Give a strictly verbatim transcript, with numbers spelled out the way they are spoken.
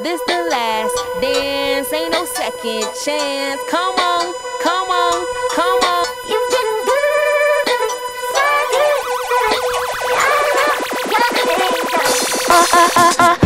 this the last dance, ain't no second chance. Come on, come on, come on. You've been good, so good, so good. Uh, uh, uh, uh.